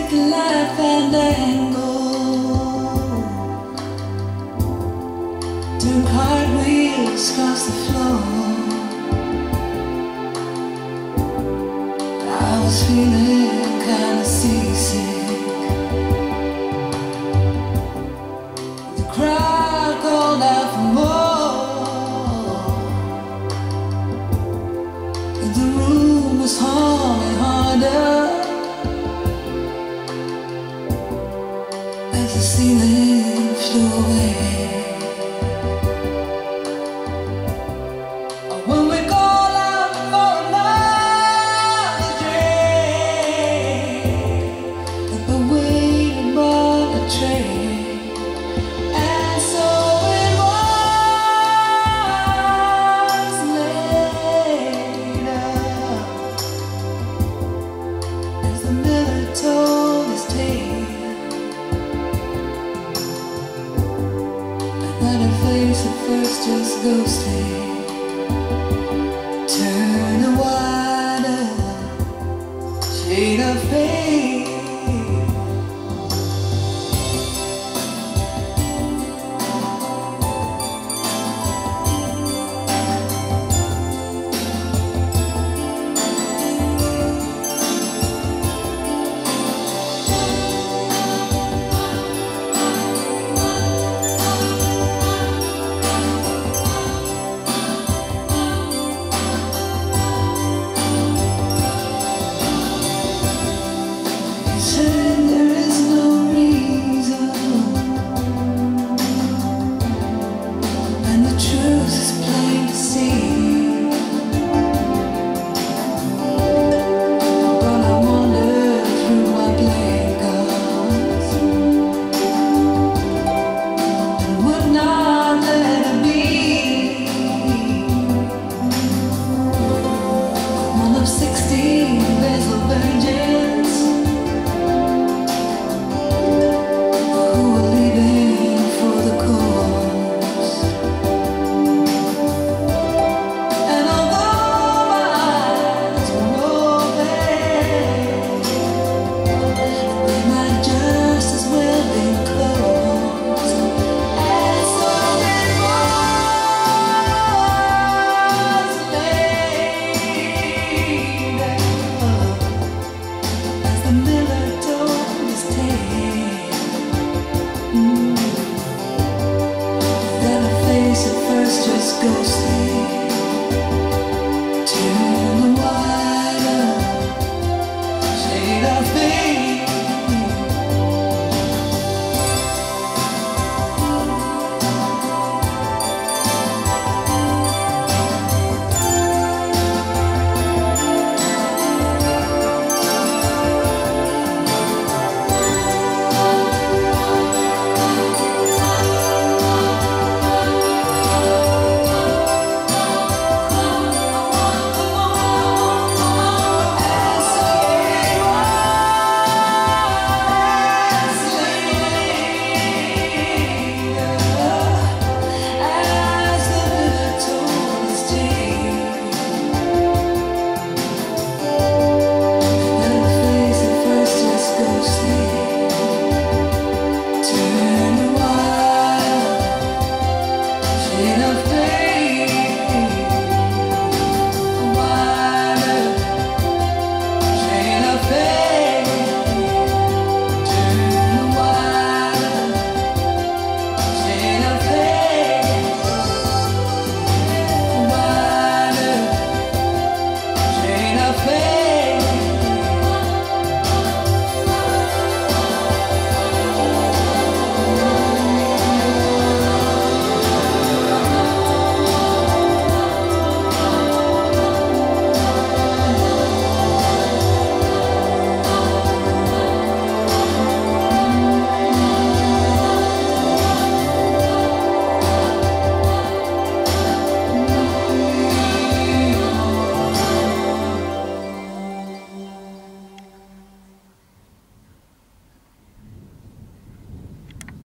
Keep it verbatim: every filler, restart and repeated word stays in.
take life and angle, turn cartwheels across the floor. I was feeling kinda seasick. The crowd called out for more, and the room was humming harder as the ceiling flew away. When we call out for another drink, but waiting by the train, and so it was later as the miller told his tale. Another face at first just ghostly, turn a wider shade of pale. There is no reason, and the truth is plain to see. But I wander through my blankets and would not let it be. One of sixteen basil virgins just ghostly, turn the wider shade of pink.